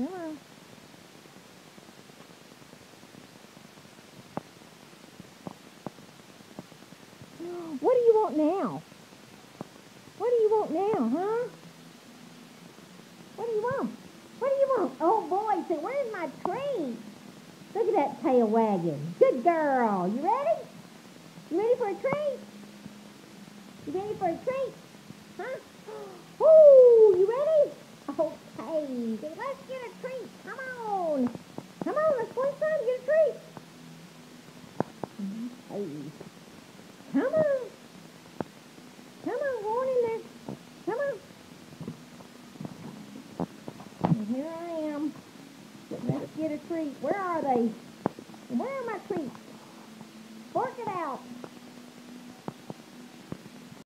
Come on. What do you want now? What do you want now, huh? What do you want? What do you want? Oh, boy, say, where's my treat? Look at that tail wagging. Good girl. You ready? You ready for a treat? You ready for a treat? Huh? Woo! You ready? Okay. Let's get a treat. Come on. Come on, let's go inside and get a treat. Hey. Come on. Come on, go on in there. Come on. And here I am. Let's get a treat. Where are they? Where are my treats?